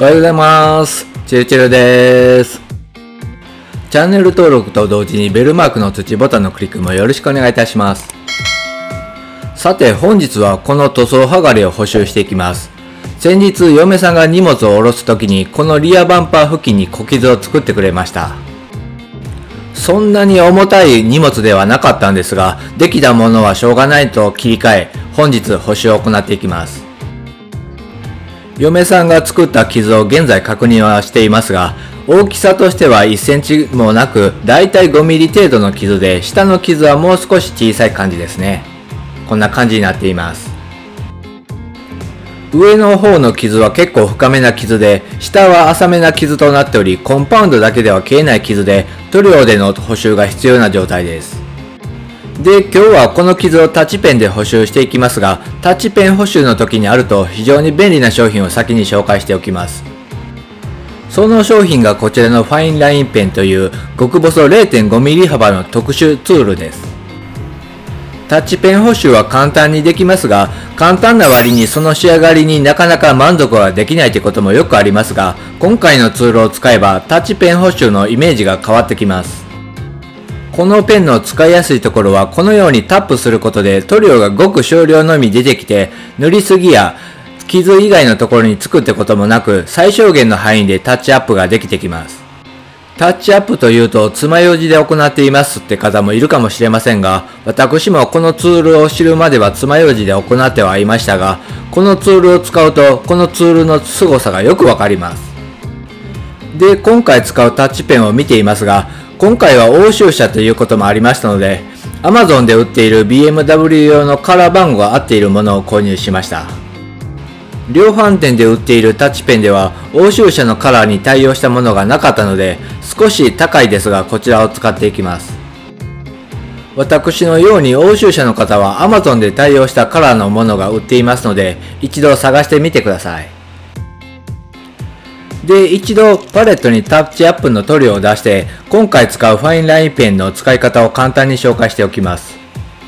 おはようございます。チルチルです。チャンネル登録と同時にベルマークの通知ボタンのクリックもよろしくお願いいたします。さて本日はこの塗装剥がれを補修していきます。先日嫁さんが荷物を下ろす時にこのリアバンパー付近に小傷を作ってくれました。そんなに重たい荷物ではなかったんですが、できたものはしょうがないと切り替え、本日補修を行っていきます。嫁さんが作った傷を現在確認はしていますが、大きさとしては1センチもなく、だいたい5ミリ程度の傷で、下の傷はもう少し小さい感じですね。こんな感じになっています。上の方の傷は結構深めな傷で、下は浅めな傷となっており、コンパウンドだけでは消えない傷で、塗料での補修が必要な状態です。で、今日はこの傷をタッチペンで補修していきますが、タッチペン補修の時にあると非常に便利な商品を先に紹介しておきます。その商品がこちらのファインラインペンという極細 0.5mm 幅の特殊ツールです。タッチペン補修は簡単にできますが、簡単な割にその仕上がりになかなか満足はできないということもよくありますが、今回のツールを使えばタッチペン補修のイメージが変わってきます。このペンの使いやすいところはこのようにタップすることで塗料がごく少量のみ出てきて、塗りすぎや傷以外のところにつくってこともなく、最小限の範囲でタッチアップができてきます。タッチアップというと爪楊枝で行っていますって方もいるかもしれませんが、私もこのツールを知るまでは爪楊枝で行ってはいましたが、このツールを使うとこのツールの凄さがよくわかります。で、今回使うタッチペンを見ていますが、今回は欧州車ということもありましたので、Amazon で売っている BMW 用のカラー番号が合っているものを購入しました。量販店で売っているタッチペンでは欧州車のカラーに対応したものがなかったので、少し高いですがこちらを使っていきます。私のように欧州車の方は Amazon で対応したカラーのものが売っていますので、一度探してみてください。で、一度パレットにタッチアップの塗料を出して、今回使うファインラインペンの使い方を簡単に紹介しておきます。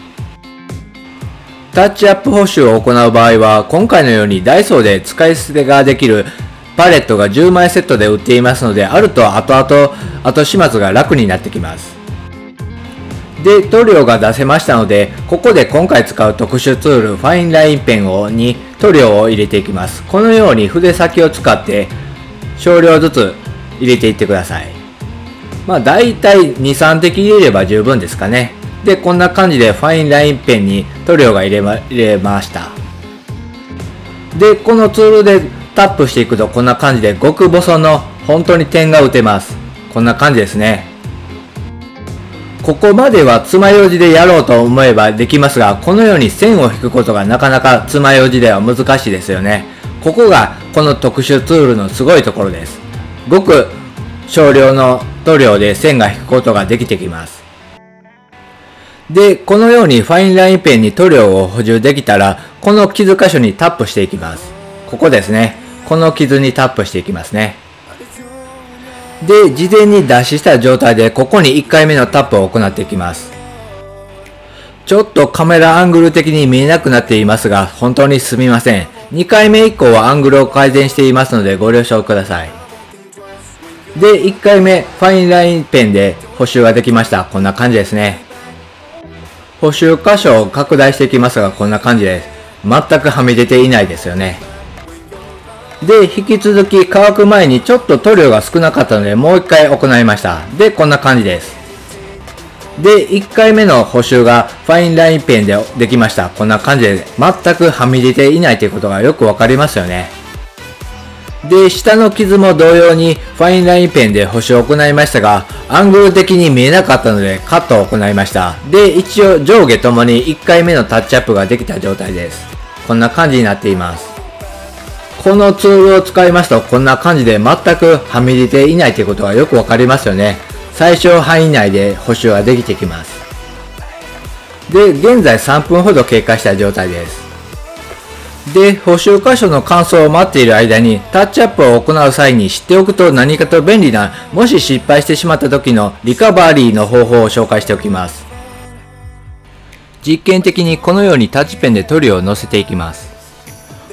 タッチアップ補修を行う場合は、今回のようにダイソーで使い捨てができるパレットが10枚セットで売っていますので、あると後始末が楽になってきます。で、塗料が出せましたので、ここで今回使う特殊ツールファインラインペンに塗料を入れていきます。このように筆先を使って少量ずつ入れていってください。だいたい2、3滴入れれば十分ですかね。で、こんな感じでファインラインペンに塗料が入れました。で、このツールでタップしていくとこんな感じで極細の本当に点が打てます。こんな感じですね。ここまでは爪楊枝でやろうと思えばできますが、このように線を引くことがなかなか爪楊枝では難しいですよね。ここがこの特殊ツールのすごいところです。ごく少量の塗料で線が引くことができてきます。で、このようにファインラインペンに塗料を補充できたら、この傷箇所にタップしていきます。ここですね。この傷にタップしていきますね。で、事前に脱脂した状態でここに1回目のタップを行っていきます。ちょっとカメラアングル的に見えなくなっていますが、本当にすみません。2回目以降はアングルを改善していますのでご了承ください。で、1回目ファインラインペンで補修ができました。こんな感じですね。補修箇所を拡大していきますが、こんな感じです。全くはみ出ていないですよね。で、引き続き乾く前にちょっと塗料が少なかったのでもう1回行いました。で、こんな感じです。で、1回目の補修がファインラインペンでできました。こんな感じで全くはみ出ていないということがよくわかりますよね。で、下の傷も同様にファインラインペンで補修を行いましたが、アングル的に見えなかったのでカットを行いました。で、一応上下ともに1回目のタッチアップができた状態です。こんな感じになっています。このツールを使いますとこんな感じで全くはみ出ていないということがよくわかりますよね。最小範囲内で補修ができてきます。で、現在3分ほど経過した状態です。で、補修箇所の乾燥を待っている間にタッチアップを行う際に知っておくと何かと便利な、もし失敗してしまった時のリカバリーの方法を紹介しておきます。実験的にこのようにタッチペンで塗料をのせていきます。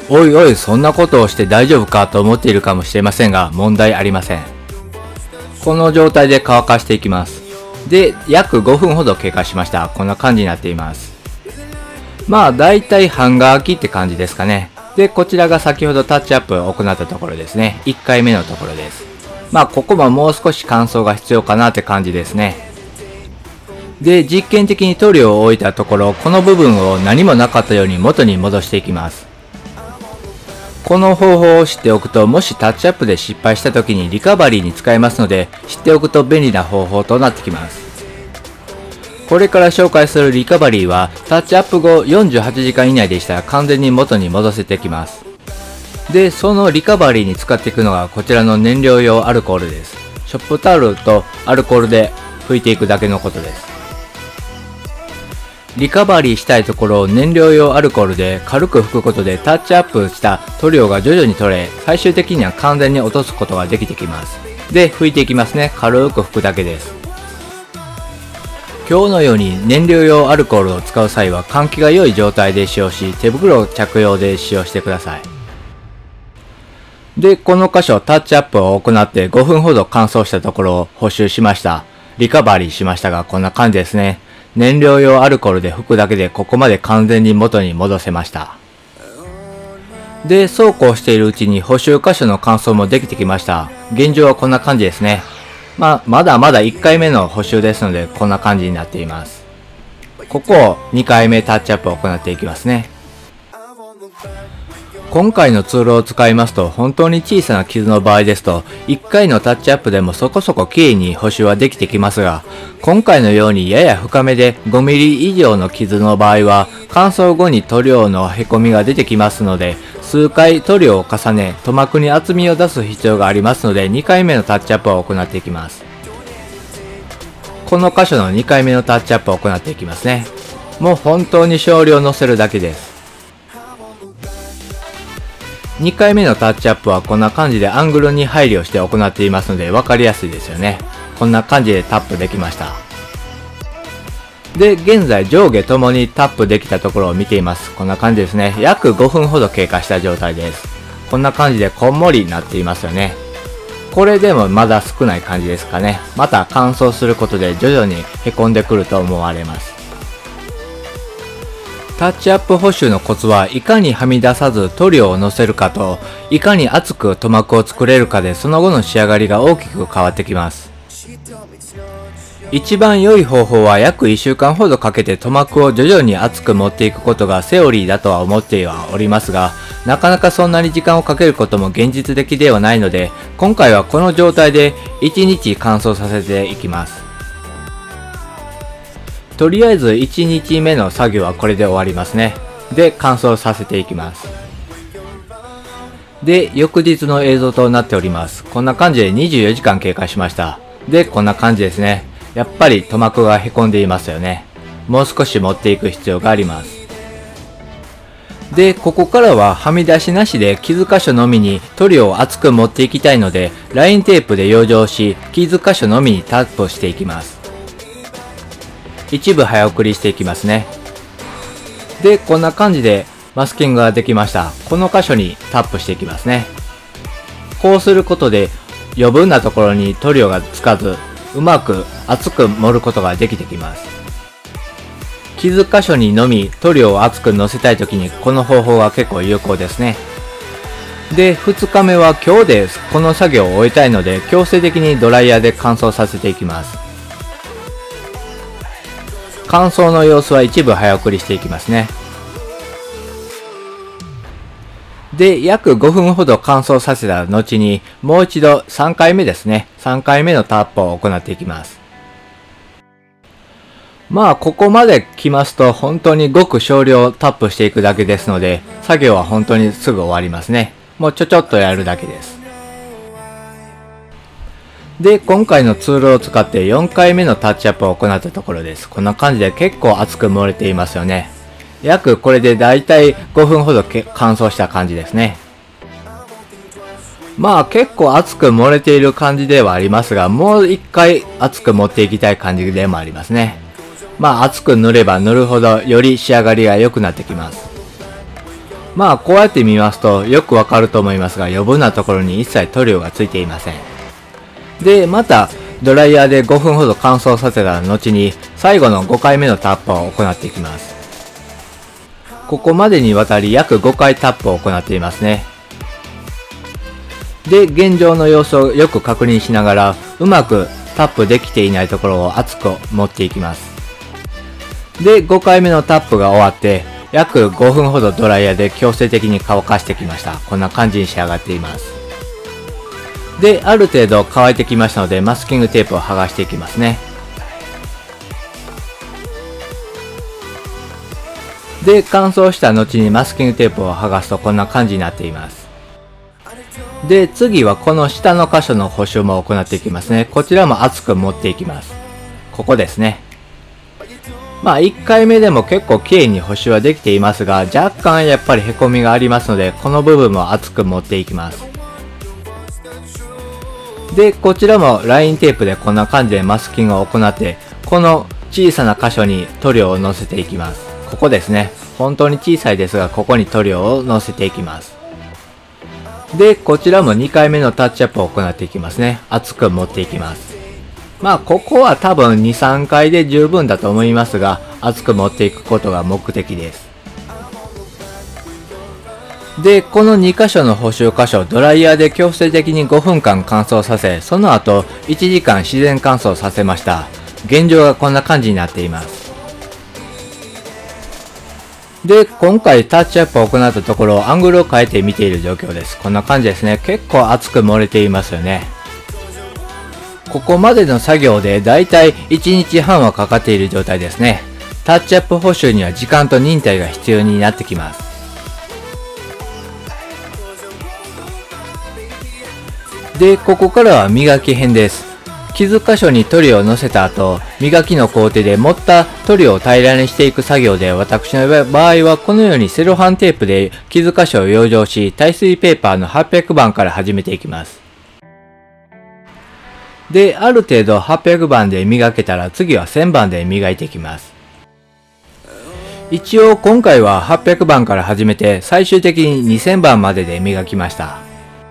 おいおい、そんなことをして大丈夫かと思っているかもしれませんが、問題ありません。この状態で乾かしていきます。で、約5分ほど経過しました。こんな感じになっています。まあ、だいたい半乾きって感じですかね。で、こちらが先ほどタッチアップを行ったところですね。1回目のところです。まあ、ここももう少し乾燥が必要かなって感じですね。で、実験的に塗料を置いたところ、この部分を何もなかったように元に戻していきます。この方法を知っておくと、もしタッチアップで失敗した時にリカバリーに使えますので、知っておくと便利な方法となってきます。これから紹介するリカバリーは、タッチアップ後48時間以内でしたら完全に元に戻せてきます。で、そのリカバリーに使っていくのがこちらの燃料用アルコールです。ショップタオルとアルコールで拭いていくだけのことです。リカバリーしたいところを燃料用アルコールで軽く拭くことでタッチアップした塗料が徐々に取れ、最終的には完全に落とすことができてきます。で、拭いていきますね。軽く拭くだけです。今日のように燃料用アルコールを使う際は換気が良い状態で使用し、手袋着用で使用してください。で、この箇所タッチアップを行って5分ほど乾燥したところを補修しました。リカバリーしましたがこんな感じですね。燃料用アルコールで拭くだけでここまで完全に元に戻せました。で、そうこうしているうちに補修箇所の乾燥もできてきました。現状はこんな感じですね。まだまだ1回目の補修ですのでこんな感じになっています。ここを2回目タッチアップを行っていきますね。今回のツールを使いますと本当に小さな傷の場合ですと1回のタッチアップでもそこそこ綺麗に補修はできてきますが、今回のようにやや深めで 5mm 以上の傷の場合は乾燥後に塗料のへこみが出てきますので、数回塗料を重ね塗膜に厚みを出す必要がありますので2回目のタッチアップを行っていきます。この箇所の2回目のタッチアップを行っていきますね。もう本当に少量乗せるだけです。2回目のタッチアップはこんな感じでアングルに配慮して行っていますので分かりやすいですよね。こんな感じでタップできました。で、現在上下ともにタップできたところを見ています。こんな感じですね。約5分ほど経過した状態です。こんな感じでこんもりになっていますよね。これでもまだ少ない感じですかね。また乾燥することで徐々にへこんでくると思われます。タッチアップ補修のコツはいかにはみ出さず塗料をのせるかと、いかに厚く塗膜を作れるかでその後の仕上がりが大きく変わってきます。一番良い方法は約1週間ほどかけて塗膜を徐々に厚く持っていくことがセオリーだとは思ってはおりますが、なかなかそんなに時間をかけることも現実的ではないので、今回はこの状態で1日乾燥させていきます。とりあえず1日目の作業はこれで終わりますね。で、乾燥させていきます。で、翌日の映像となっております。こんな感じで24時間経過しました。で、こんな感じですね。やっぱり塗膜がへこんでいますよね。もう少し持っていく必要があります。で、ここからははみ出しなしで傷箇所のみに塗料を厚く持っていきたいので、ラインテープで養生し、傷箇所のみにタップしていきます。一部早送りしていきますね。で、こんな感じでマスキングができました。この箇所にタップしていきますね。こうすることで余分なところに塗料がつかず、うまく厚く盛ることができてきます。傷箇所にのみ塗料を厚くのせたいときにこの方法は結構有効ですね。で、2日目は今日でこの作業を終えたいので強制的にドライヤーで乾燥させていきます。乾燥の様子は一部早送りしていきますね。で、約5分ほど乾燥させた後に、もう一度3回目ですね。3回目のタップを行っていきます。まあ、ここまで来ますと、本当にごく少量タップしていくだけですので、作業は本当にすぐ終わりますね。もうちょっとやるだけです。で、今回のツールを使って4回目のタッチアップを行ったところです。こんな感じで結構厚く漏れていますよね。約これでだいたい5分ほど乾燥した感じですね。まあ結構厚く漏れている感じではありますが、もう一回厚く持っていきたい感じでもありますね。まあ厚く塗れば塗るほどより仕上がりが良くなってきます。 まあこうやって見ますとよくわかると思いますが、余分なところに一切塗料がついていません。で、またドライヤーで5分ほど乾燥させた後に最後の5回目のタップを行っていきます。ここまでにわたり約5回タップを行っていますね。で、現状の様子をよく確認しながら、うまくタップできていないところを熱く持っていきます。で、5回目のタップが終わって、約5分ほどドライヤーで強制的に乾かしてきました。こんな感じに仕上がっています。で、ある程度乾いてきましたので、マスキングテープを剥がしていきますね。で、乾燥した後にマスキングテープを剥がすとこんな感じになっています。で、次はこの下の箇所の補修も行っていきますね。こちらも厚く持っていきます。ここですね。まあ1回目でも結構綺麗に補修はできていますが、若干やっぱりへこみがありますので、この部分も厚く持っていきます。で、こちらもラインテープでこんな感じでマスキングを行って、この小さな箇所に塗料をのせていきます。ここですね。本当に小さいですが、ここに塗料をのせていきます。で、こちらも2回目のタッチアップを行っていきますね。厚く持っていきます。まあ、ここは多分2、3回で十分だと思いますが、厚く持っていくことが目的です。で、この2箇所の補修箇所、ドライヤーで強制的に5分間乾燥させ、その後1時間自然乾燥させました。現状がこんな感じになっています。で、今回タッチアップを行ったところ、アングルを変えて見ている状況です。こんな感じですね。結構厚く漏れていますよね。ここまでの作業でだいたい1日半はかかっている状態ですね。タッチアップ補修には時間と忍耐が必要になってきます。で、ここからは磨き編です。傷箇所に塗料をのせた後、磨きの工程で盛った塗料を平らにしていく作業で、私の場合はこのようにセロハンテープで傷箇所を養生し、耐水ペーパーの800番から始めていきます。で、ある程度800番で磨けたら次は1000番で磨いていきます。一応今回は800番から始めて最終的に2000番までで磨きました。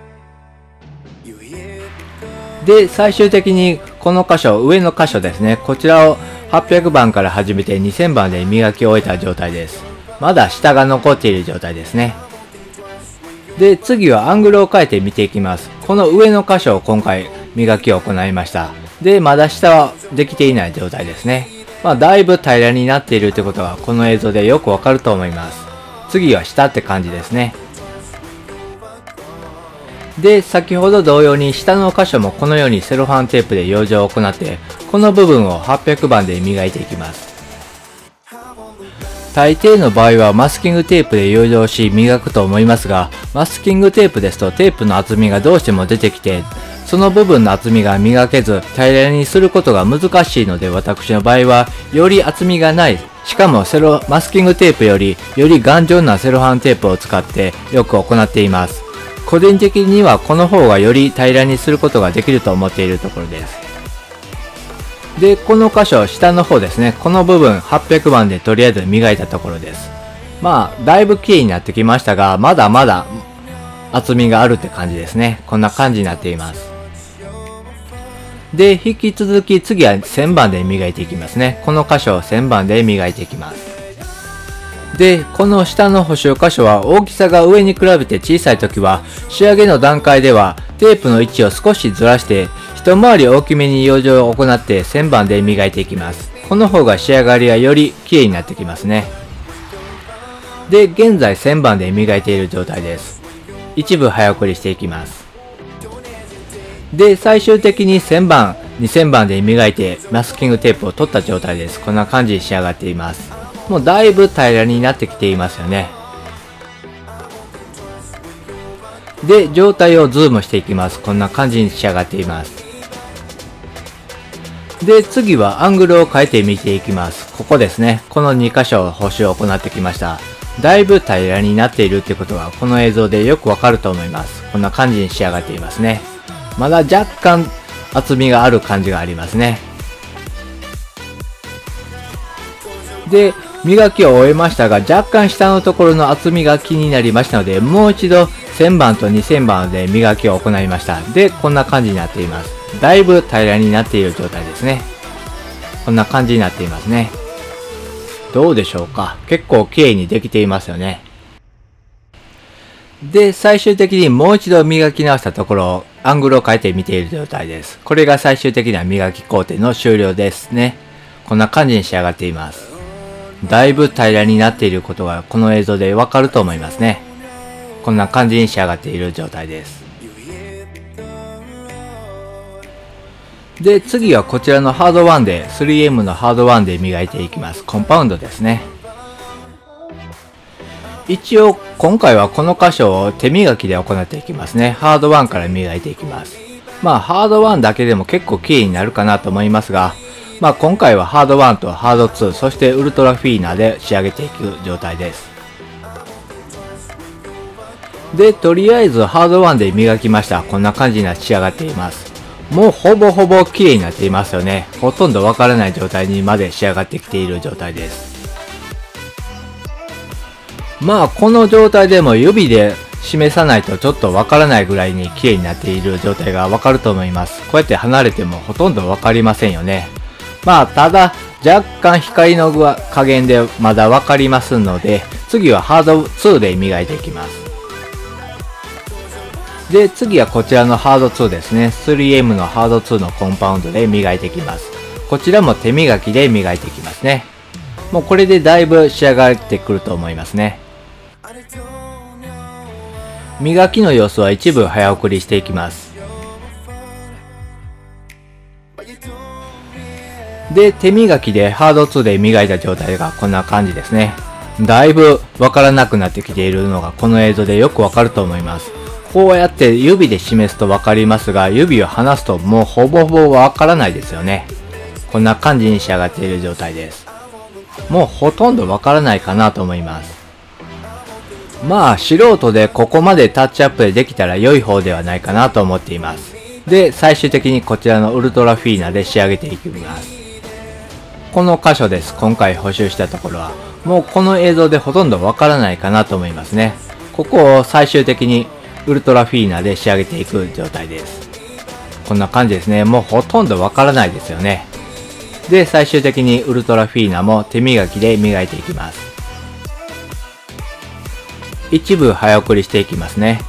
で、最終的にこの箇所、上の箇所ですね。こちらを800番から始めて2000番で磨き終えた状態です。まだ下が残っている状態ですね。で、次はアングルを変えて見ていきます。この上の箇所を今回磨きを行いました。で、まだ下はできていない状態ですね。まあ、だいぶ平らになっているということはこの映像でよくわかると思います。次は下って感じですね。で、先ほど同様に下の箇所もこのようにセロハンテープで養生を行って、この部分を800番で磨いていきます。大抵の場合はマスキングテープで養生し磨くと思いますが、マスキングテープですとテープの厚みがどうしても出てきて、その部分の厚みが磨けず平らにすることが難しいので、私の場合はより厚みがない、しかもマスキングテープより頑丈なセロハンテープを使ってよく行っています。個人的にはこの方がより平らにすることができると思っているところです。で、この箇所、下の方ですね。この部分800番でとりあえず磨いたところです。まあ、だいぶ綺麗になってきましたが、まだまだ厚みがあるって感じですね。こんな感じになっています。で、引き続き次は1000番で磨いていきますね。この箇所を1000番で磨いていきます。で、この下の補修箇所は大きさが上に比べて小さい時は、仕上げの段階ではテープの位置を少しずらして一回り大きめに養生を行って1000番で磨いていきます。この方が仕上がりがより綺麗になってきますね。で、現在1000番で磨いている状態です。一部早送りしていきます。で、最終的に1000番、2000番で磨いてマスキングテープを取った状態です。こんな感じに仕上がっています。もうだいぶ平らになってきていますよね。で、状態をズームしていきます。こんな感じに仕上がっています。で、次はアングルを変えて見ていきます。ここですね。この2箇所補修を行ってきました。だいぶ平らになっているってことはこの映像でよくわかると思います。こんな感じに仕上がっていますね。まだ若干厚みがある感じがありますね。で、 磨きを終えましたが、若干下のところの厚みが気になりましたので、もう一度1000番と2000番で磨きを行いました。で、こんな感じになっています。だいぶ平らになっている状態ですね。こんな感じになっていますね。どうでしょうか。結構綺麗にできていますよね。で、最終的にもう一度磨き直したところをアングルを変えて見ている状態です。これが最終的な磨き工程の終了ですね。こんな感じに仕上がっています。だいぶ平らになっていることがこの映像でわかると思いますね。こんな感じに仕上がっている状態です。で、次はこちらのハード1で 3M のハード1で磨いていきます。コンパウンドですね。一応今回はこの箇所を手磨きで行っていきますね。ハード1から磨いていきます。まあハード1だけでも結構綺麗になるかなと思いますが、まあ今回はハード1とハード2、そしてウルトラフィーナで仕上げていく状態です。で、とりあえずハード1で磨きました。こんな感じに仕上がっています。もうほぼほぼ綺麗になっていますよね。ほとんどわからない状態にまで仕上がってきている状態です。まあこの状態でも指で示さないとちょっとわからないぐらいに綺麗になっている状態がわかると思います。こうやって離れてもほとんどわかりませんよね。まあただ若干光の加減でまだわかりますので、次はハード2で磨いていきます。で、次はこちらのハード2ですね。3M のハード2のコンパウンドで磨いていきます。こちらも手磨きで磨いていきますね。もうこれでだいぶ仕上がってくると思いますね。磨きの様子は一部早送りしていきます。で、手磨きでハード2で磨いた状態がこんな感じですね。だいぶわからなくなってきているのがこの映像でよくわかると思います。こうやって指で示すとわかりますが、指を離すともうほぼほぼわからないですよね。こんな感じに仕上がっている状態です。もうほとんどわからないかなと思います。まあ素人でここまでタッチアップでできたら良い方ではないかなと思っています。で、最終的にこちらのウルトラフィーナで仕上げていきます。この箇所です。今回補修したところは。もうこの映像でほとんどわからないかなと思いますね。ここを最終的にウルトラフィーナで仕上げていく状態です。こんな感じですね。もうほとんどわからないですよね。で、最終的にウルトラフィーナも手磨きで磨いていきます。一部早送りしていきますね。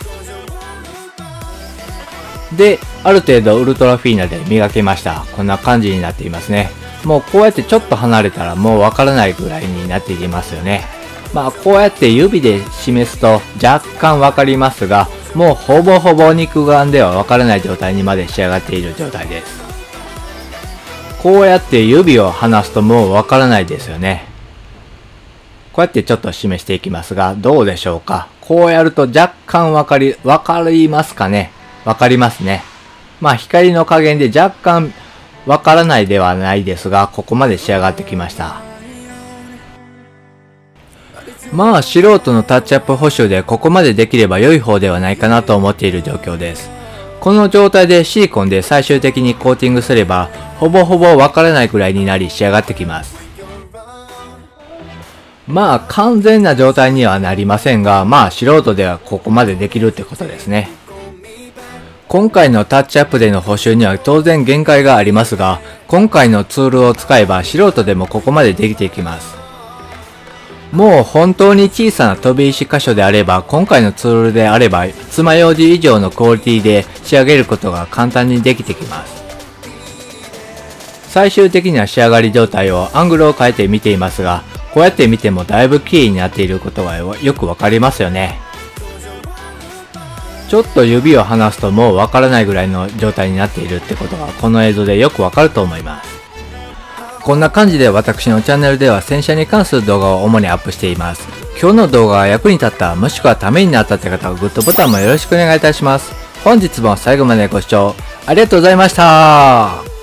で、ある程度ウルトラフィーナで磨けました。こんな感じになっていますね。もうこうやってちょっと離れたらもうわからないぐらいになっていますよね。まあこうやって指で示すと若干わかりますが、もうほぼほぼ肉眼ではわからない状態にまで仕上がっている状態です。こうやって指を離すともうわからないですよね。こうやってちょっと示していきますが、どうでしょうか。こうやると若干わかりますかね。わかりますね。まあ光の加減で若干わからないではないですが、ここまで仕上がってきました。まあ素人のタッチアップ補修でここまでできれば良い方ではないかなと思っている状況です。この状態でシリコンで最終的にコーティングすれば、ほぼほぼわからないくらいになり仕上がってきます。まあ完全な状態にはなりませんが、まあ素人ではここまでできるってことですね。今回のタッチアップでの補修には当然限界がありますが、今回のツールを使えば素人でもここまでできていきます。もう本当に小さな飛び石箇所であれば、今回のツールであれば、爪楊枝以上のクオリティで仕上げることが簡単にできてきます。最終的な仕上がり状態をアングルを変えて見ていますが、こうやって見てもだいぶ綺麗になっていることがよくわかりますよね。ちょっと指を離すともうわからないぐらいの状態になっているってことがこの映像でよくわかると思います。こんな感じで私のチャンネルでは洗車に関する動画を主にアップしています。今日の動画が役に立った、もしくはためになったって方はグッドボタンもよろしくお願いいたします。本日も最後までご視聴ありがとうございました。